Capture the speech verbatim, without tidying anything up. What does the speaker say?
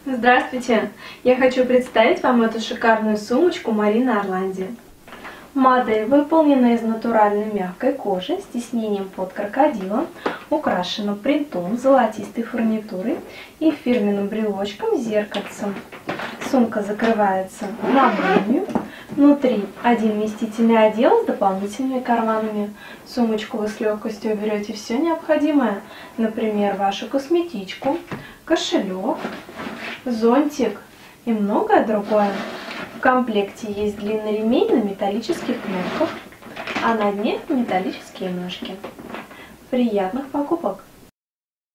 Здравствуйте! Я хочу представить вам эту шикарную сумочку Marine Orlandi. Модель выполнена из натуральной мягкой кожи с тиснением под крокодилом, украшена принтом, золотистой фурнитурой и фирменным брелочком с зеркальцем. Сумка закрывается на молнию. Внутри один вместительный отдел с дополнительными карманами. В сумочку вы с легкостью уберете все необходимое, например, вашу косметичку, кошелек, зонтик и многое другое. В комплекте есть длинный ремень на металлических кнопках, а на дне металлические ножки. Приятных покупок!